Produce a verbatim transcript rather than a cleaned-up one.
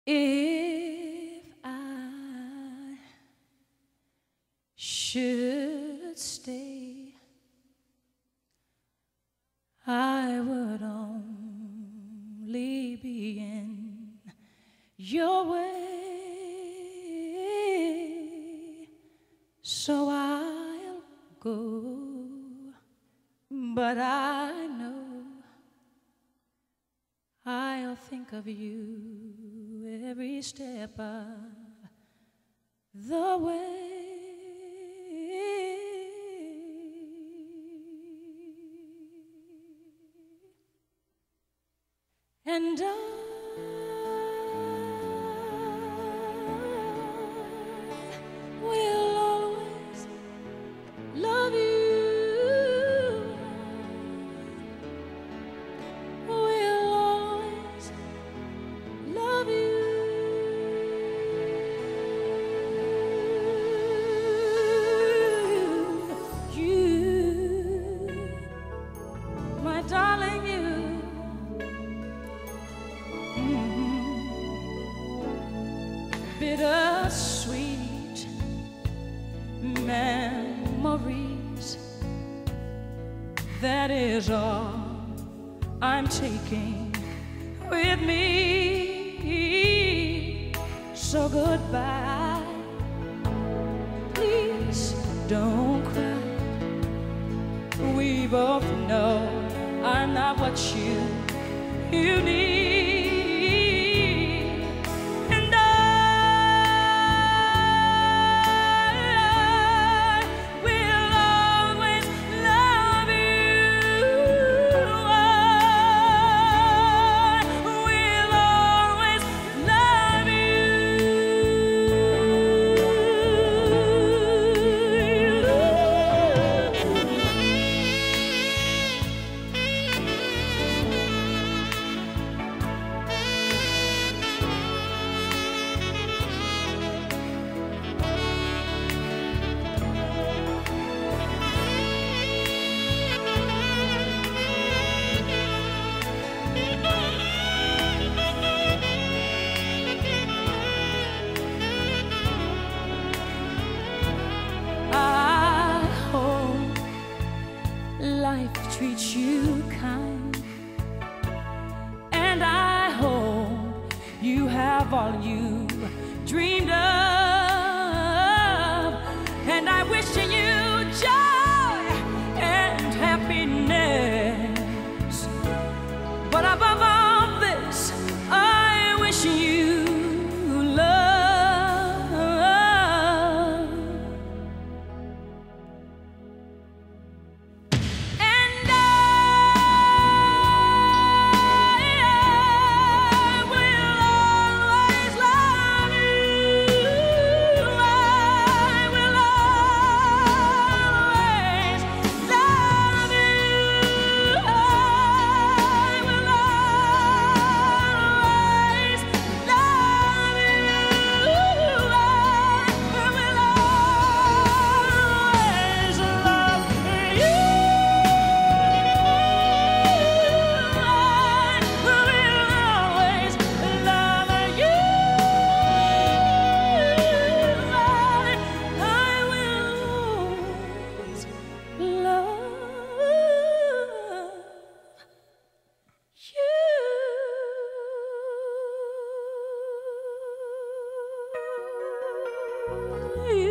If I should stay, I would only be in your way, so I'll go, but I know I'll think of you every step of the way. And I will always love you. Will always love you. You, my darling, you. Bittersweet memories, that is all I'm taking with me. So goodbye, please don't cry. We both know I'm not what you, you need. Life treats you kind, and I hope you have all you dreamed of, and I wish you joy and happiness, but above all this, I wish you you.